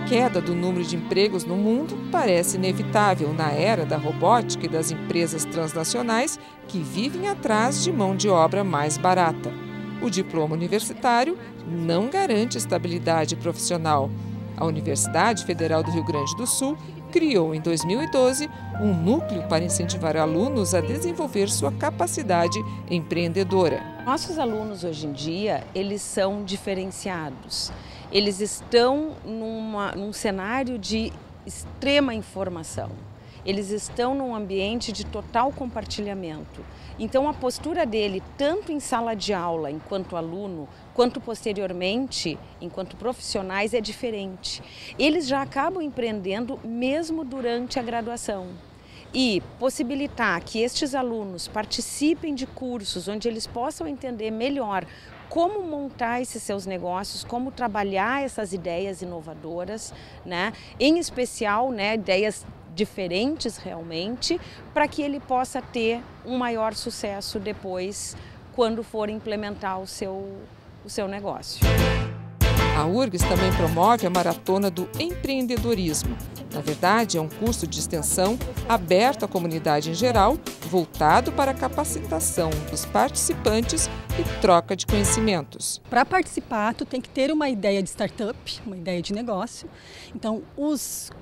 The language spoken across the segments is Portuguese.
queda do número de empregos no mundo parece inevitável na era da robótica e das empresas transnacionais que vivem atrás de mão de obra mais barata. O diploma universitário não garante estabilidade profissional. A Universidade Federal do Rio Grande do Sul criou, em 2012, um núcleo para incentivar alunos a desenvolver sua capacidade empreendedora. Nossos alunos, hoje em dia, eles são diferenciados. Eles estão num cenário de extrema informação. Eles estão num ambiente de total compartilhamento. Então, a postura dele, tanto em sala de aula, enquanto aluno, quanto posteriormente, enquanto profissionais, é diferente. Eles já acabam empreendendo mesmo durante a graduação. E possibilitar que estes alunos participem de cursos onde eles possam entender melhor como montar esses seus negócios, como trabalhar essas ideias inovadoras, né? Em especial, né, ideias diferentes realmente, para que ele possa ter um maior sucesso depois, quando for implementar o seu negócio. A URGS também promove a Maratona do Empreendedorismo. Na verdade, é um curso de extensão aberto à comunidade em geral, voltado para a capacitação dos participantes e troca de conhecimentos. Para participar, tu tem que ter uma ideia de startup, uma ideia de negócio. Então, os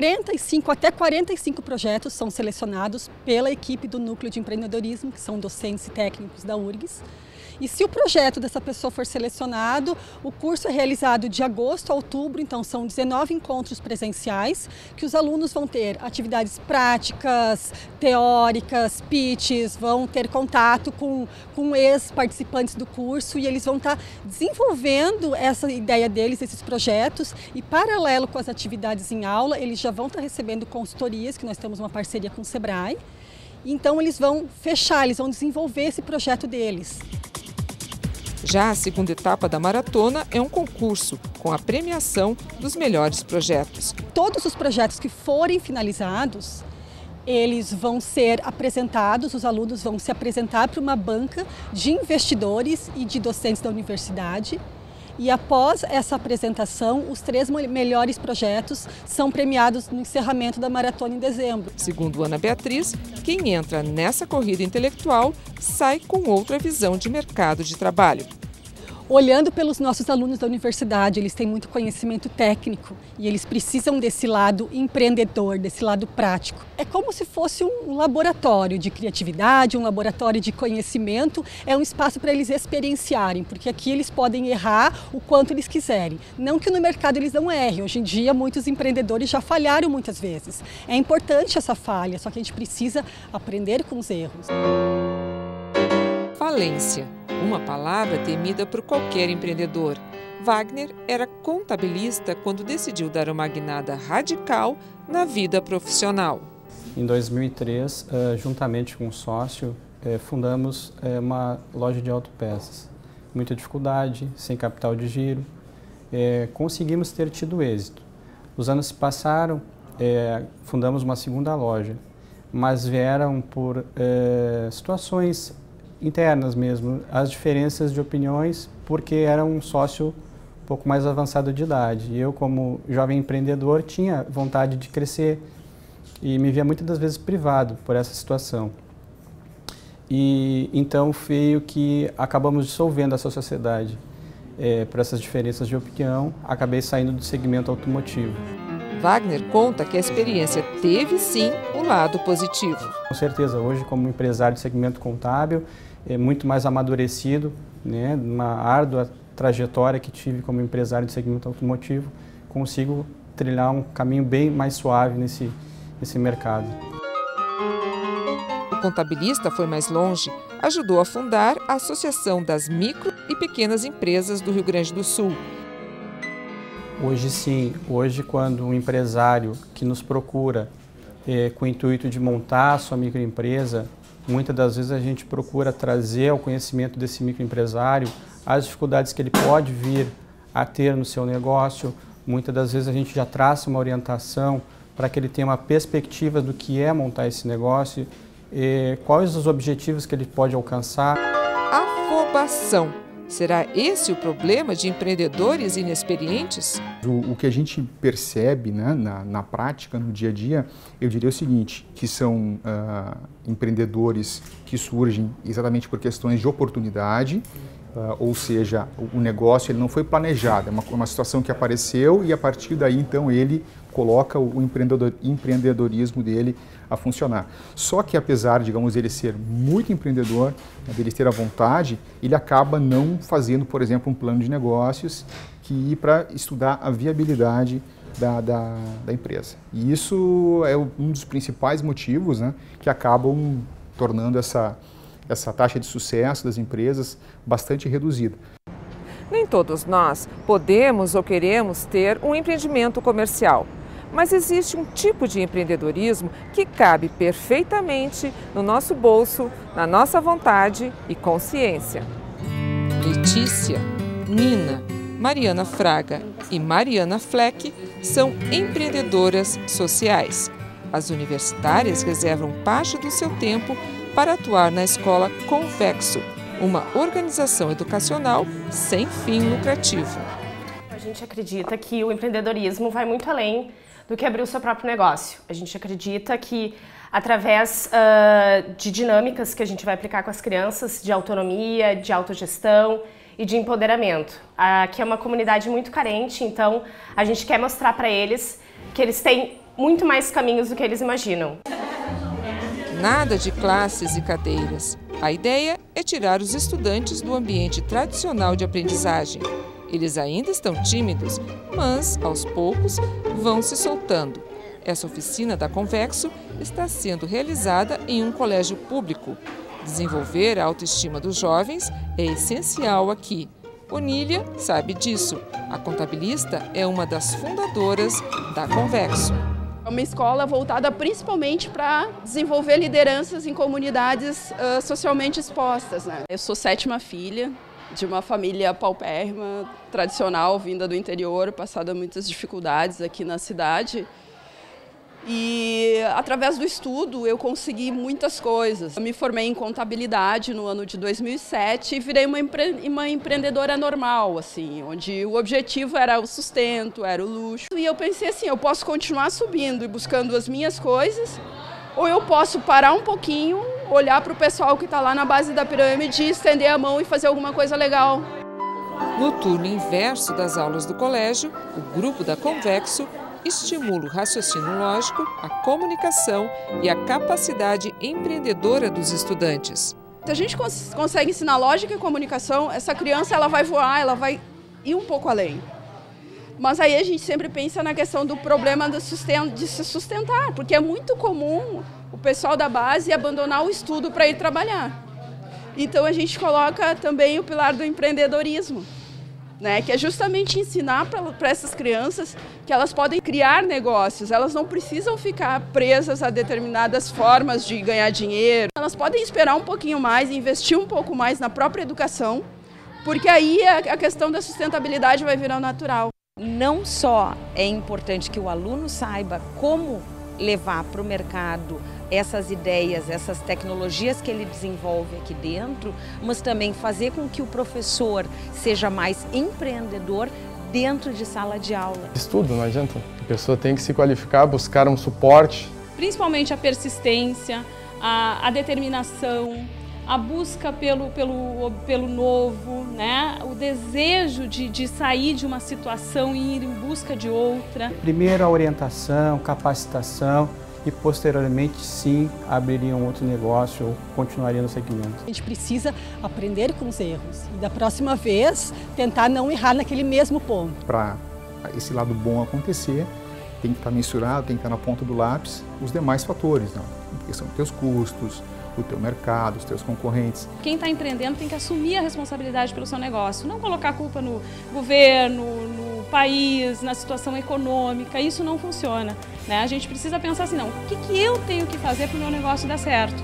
45 projetos são selecionados pela equipe do Núcleo de Empreendedorismo, que são docentes e técnicos da URGS. E se o projeto dessa pessoa for selecionado, o curso é realizado de agosto a outubro, então são 19 encontros presenciais, que os alunos vão ter atividades práticas, teóricas, pitches, vão ter contato com ex-participantes do curso e eles vão estar desenvolvendo essa ideia deles, esses projetos, e paralelo com as atividades em aula, eles já vão estar recebendo consultorias, que nós temos uma parceria com o Sebrae. Então eles vão fechar, eles vão desenvolver esse projeto deles. Já a segunda etapa da maratona é um concurso com a premiação dos melhores projetos. Todos os projetos que forem finalizados, eles vão ser apresentados, os alunos vão se apresentar para uma banca de investidores e de docentes da universidade. E após essa apresentação, os 3 melhores projetos são premiados no encerramento da maratona em dezembro. Segundo Ana Beatriz, quem entra nessa corrida intelectual sai com outra visão de mercado de trabalho. Olhando pelos nossos alunos da universidade, eles têm muito conhecimento técnico e eles precisam desse lado empreendedor, desse lado prático. É como se fosse um laboratório de criatividade, um laboratório de conhecimento, é um espaço para eles experienciarem, porque aqui eles podem errar o quanto eles quiserem. Não que no mercado eles não errem, hoje em dia muitos empreendedores já falharam muitas vezes. É importante essa falha, só que a gente precisa aprender com os erros. Falência. Uma palavra temida por qualquer empreendedor. Wagner era contabilista quando decidiu dar uma guinada radical na vida profissional. Em 2003, juntamente com um sócio, fundamos uma loja de autopeças. Muita dificuldade, sem capital de giro, conseguimos ter tido êxito. Os anos se passaram, fundamos uma segunda loja, mas vieram por situações internas mesmo, as diferenças de opiniões, porque era um sócio um pouco mais avançado de idade. E eu, como jovem empreendedor, tinha vontade de crescer e me via muitas das vezes privado por essa situação. E então veio que acabamos dissolvendo essa sociedade por essas diferenças de opinião, acabei saindo do segmento automotivo. Wagner conta que a experiência teve sim um lado positivo. Com certeza, hoje como empresário de segmento contábil, muito mais amadurecido, né, uma árdua trajetória que tive como empresário de segmento automotivo, consigo trilhar um caminho bem mais suave nesse mercado. O contabilista foi mais longe, ajudou a fundar a Associação das Micro e Pequenas Empresas do Rio Grande do Sul. Hoje sim, hoje quando um empresário que nos procura com o intuito de montar a sua microempresa, muitas das vezes a gente procura trazer ao conhecimento desse microempresário as dificuldades que ele pode vir a ter no seu negócio. Muitas das vezes a gente já traça uma orientação para que ele tenha uma perspectiva do que é montar esse negócio, quais os objetivos que ele pode alcançar. Afobação. Será esse o problema de empreendedores inexperientes? O que a gente percebe, né, na prática, no dia a dia, eu diria o seguinte, que são empreendedores que surgem exatamente por questões de oportunidade, ou seja, o negócio ele não foi planejado, é uma situação que apareceu e a partir daí então ele coloca o empreendedorismo dele a funcionar. Só que apesar, digamos, ele ser muito empreendedor, dele ter a vontade, ele acaba não fazendo, por exemplo, um plano de negócios que ir para estudar a viabilidade da empresa. E isso é um dos principais motivos, né, que acabam tornando essa taxa de sucesso das empresas bastante reduzida. Nem todos nós podemos ou queremos ter um empreendimento comercial, mas existe um tipo de empreendedorismo que cabe perfeitamente no nosso bolso, na nossa vontade e consciência. Letícia, Nina, Mariana Fraga e Mariana Fleck são empreendedoras sociais. As universitárias reservam parte do seu tempo para atuar na escola Convexo, uma organização educacional sem fim lucrativo. A gente acredita que o empreendedorismo vai muito além do que abrir o seu próprio negócio. A gente acredita que através de dinâmicas que a gente vai aplicar com as crianças, de autonomia, de autogestão e de empoderamento. Aqui é uma comunidade muito carente, então a gente quer mostrar para eles que eles têm muito mais caminhos do que eles imaginam. Nada de classes e cadeiras. A ideia é tirar os estudantes do ambiente tradicional de aprendizagem. Eles ainda estão tímidos, mas, aos poucos, vão se soltando. Essa oficina da Convexo está sendo realizada em um colégio público. Desenvolver a autoestima dos jovens é essencial aqui. Onília sabe disso. A contabilista é uma das fundadoras da Convexo. É uma escola voltada principalmente para desenvolver lideranças em comunidades socialmente expostas, né? Eu sou 7ª filha de uma família paupérrima, tradicional, vinda do interior, passada muitas dificuldades aqui na cidade. E através do estudo eu consegui muitas coisas. Eu me formei em contabilidade no ano de 2007 e virei uma empreendedora normal, assim, onde o objetivo era o sustento, era o luxo. E eu pensei assim, eu posso continuar subindo e buscando as minhas coisas, ou eu posso parar um pouquinho, olhar para o pessoal que está lá na base da pirâmide, estender a mão e fazer alguma coisa legal. No turno inverso das aulas do colégio, o grupo da Convexo estimula o raciocínio lógico, a comunicação e a capacidade empreendedora dos estudantes. Se a gente consegue ensinar lógica e comunicação, essa criança ela vai voar, ela vai ir um pouco além. Mas aí a gente sempre pensa na questão do problema de se sustentar, porque é muito comum o pessoal da base abandonar o estudo para ir trabalhar. Então a gente coloca também o pilar do empreendedorismo, né, que é justamente ensinar para essas crianças que elas podem criar negócios, elas não precisam ficar presas a determinadas formas de ganhar dinheiro, elas podem esperar um pouquinho mais, investir um pouco mais na própria educação, porque aí a questão da sustentabilidade vai virar natural. Não só é importante que o aluno saiba como levar para o mercado essas ideias, essas tecnologias que ele desenvolve aqui dentro, mas também fazer com que o professor seja mais empreendedor dentro de sala de aula. Estudo, não adianta. A pessoa tem que se qualificar, buscar um suporte. Principalmente a persistência, a determinação, a busca pelo novo, né? O desejo de sair de uma situação e ir em busca de outra. Primeiro a orientação, capacitação e posteriormente sim abririam outro negócio ou continuariam no segmento. A gente precisa aprender com os erros e da próxima vez tentar não errar naquele mesmo ponto. Para esse lado bom acontecer, tem que estar mensurado, tem que estar na ponta do lápis os demais fatores, né? Que são os teus custos, o teu mercado, os teus concorrentes. Quem está empreendendo tem que assumir a responsabilidade pelo seu negócio, não colocar a culpa no governo, no país, na situação econômica, isso não funciona, né? A gente precisa pensar assim, não, o que eu tenho que fazer para o meu negócio dar certo?